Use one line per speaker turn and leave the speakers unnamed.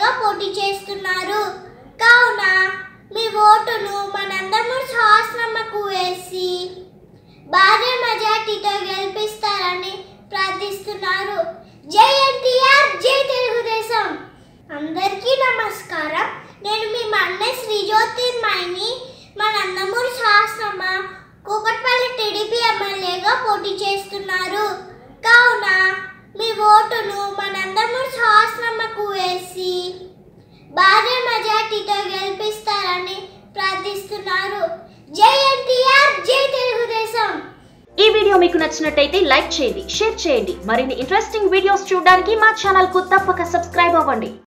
ఎమ్మెల్యేగా పోటీ చేస్తున్నారు. కావున మీ ఓటును మన నందమూరి సహస్రమ్మకు వేసి భారీ మెజార్టీతో గెలిపిస్తారని ప్రార్థిస్తున్నారు. జై ఎన్టీఆర్, జై తెలుగుదేశం. అందరికీ నమస్కారం. నేను మీ మన్నె శ్రీజ్యోతిర్మయిని. మన నందమూరి సహస్రమ్మ కూకట్పల్లి టీడీపీ ఎమ్మెల్యేగా పోటీ చేస్తున్నారు. కావున మీ ఓటును మన నందమూరి సహస్రమ్మకు వేసి భారీ మెజార్టీతో గెలిపిస్తారని ప్రార్థిస్తున్నారు. జై ఎన్టీఆర్, జై తెలుగుదేశం.
ఈ వీడియో మీకు నచ్చినట్టయితే లైక్ చేయండి, షేర్ చేయండి. మరిన్ని ఇంట్రెస్టింగ్ వీడియోస్ చూడడానికి మా ఛానల్ కు తప్పక సబ్స్క్రైబ్ అవ్వండి.